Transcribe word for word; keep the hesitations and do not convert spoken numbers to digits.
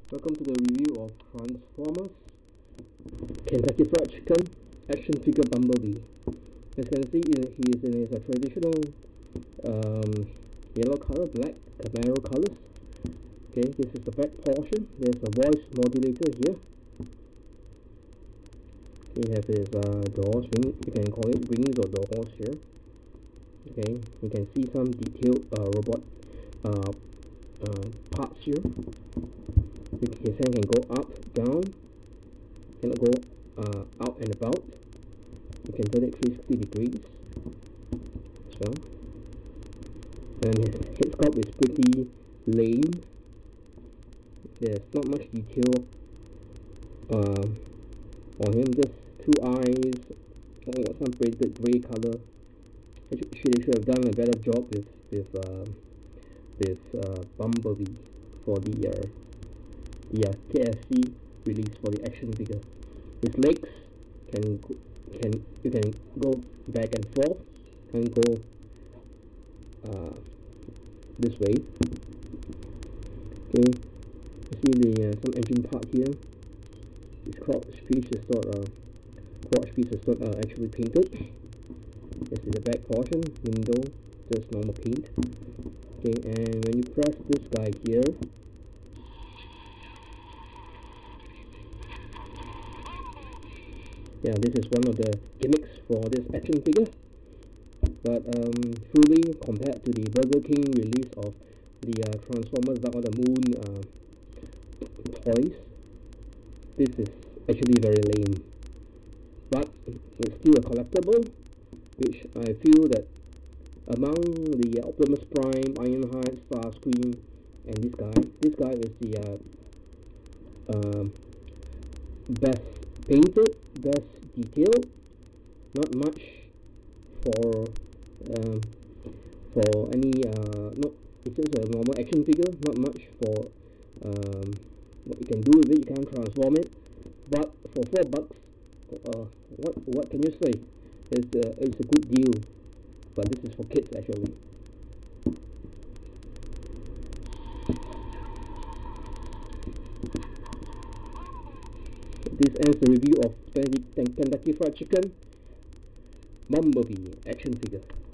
Welcome to the review of Transformers Kentucky Fried Chicken action figure Bumblebee. As you can see, he is in his uh, traditional um, yellow color, black Camaro colors. Okay, this is the back portion. There's a voice modulator here. You have his uh, doors, wing, you can call it wings or doors here. Okay, you can see some detailed uh, robot uh, uh, parts here. His hand can go up, down, can go uh, out and about. You can turn it three hundred sixty degrees as well. And his head sculpt is pretty lame. There's not much detail uh, on him, just two eyes, oh, some braided grey color. Actually, they should have done a better job with with uh, with uh, Bumblebee for the uh, the uh, K F C release for the action figure. His legs can go, can you can go back and forth, can go uh, this way. Okay, you see the uh, some engine part here. His crotch piece is not uh, crotch piece is not uh, actually painted. This is the back portion, window, just normal paint. Okay, and when you press this guy here, yeah, this is one of the gimmicks for this action figure. But um, truly, compared to the Burger King release of the uh, Transformers Dark of the Moon uh, toys, this is actually very lame. But it's still a collectible, which I feel that among the uh, Optimus Prime, Ironhide, Starscream, and this guy, this guy is the uh, uh, best painted, best detailed. Not much for um, for any uh, no, it's just a normal action figure. Not much for um, what you can do with it. You can't transform it, but for four bucks, uh, what what can you say? It's a it's a good deal. But this is for kids actually. This ends the review of Kentucky Fried Chicken Bumblebee action figure.